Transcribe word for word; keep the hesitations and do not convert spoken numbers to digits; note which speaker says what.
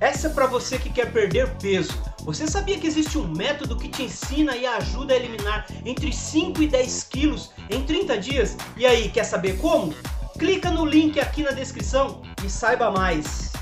Speaker 1: Essa é para você que quer perder peso. Você sabia que existe um método que te ensina e ajuda a eliminar entre cinco e dez quilos em trinta dias? E aí, quer saber como? Clica no link aqui na descrição e saiba mais.